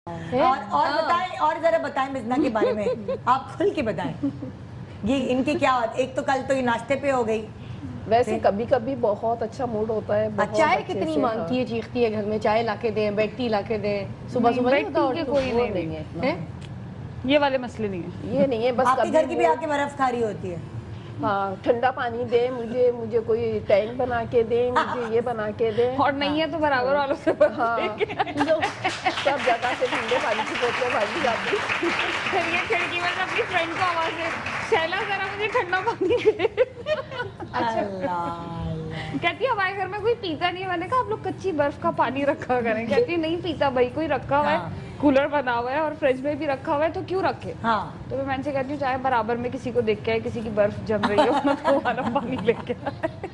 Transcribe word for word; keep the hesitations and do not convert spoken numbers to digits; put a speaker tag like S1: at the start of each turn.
S1: और और बताएं, और जरा बताएं मिज़ना के बारे में, आप खुल के बताएं ये इनकी क्या बात। एक तो कल तो ये नाश्ते पे हो गई,
S2: वैसे कभी कभी बहुत अच्छा मूड होता है।
S3: चाय कितनी मांगती है, चीखती है घर में, चाय लाके दें, बेड टी लाके दें, सुबह सुबह नहीं होता, और
S4: कोई नहीं,
S3: नहीं
S4: है,
S3: है,
S4: ये वाले मसले नहीं है,
S2: ये नहीं है। बस
S1: आपके घर की भी आके बर्फ खा रही होती है।
S2: हाँ, ठंडा पानी दे मुझे, मुझे कोई टैंक बना के दे, मुझे ये बना के दे,
S4: और नहीं है तो बराबर वालों से
S2: हाँ, सब जगह से ठंडे पानी की बोतलें भागी जाती।
S4: फिर ये खिड़की में से अपनी फ्रेंड को आवाज दे, शैला जरा मुझे ठंडा पानी दे। अच्छा, कहती है हमारे घर में कोई पीता नहीं है। मैंने कहा आप लोग कच्ची बर्फ का पानी रखा करें। कहती है नहीं पीता भाई, कोई रखा हुआ है, कूलर बना हुआ है और फ्रिज में भी रखा हुआ है, तो क्यों रखे। हाँ। तो मैं मैंने से कहती हूँ चाहे बराबर में किसी को देख के किसी की बर्फ जम रही हो तो वाला पानी लेके